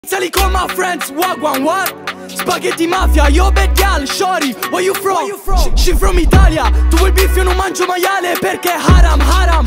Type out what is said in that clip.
Sali con my friends, wagwan, what? Spaghetti mafia, yo bad gal, shorty, where you from? She from Italia, tu vuoi beef, io non mangio maiale perché haram, haram.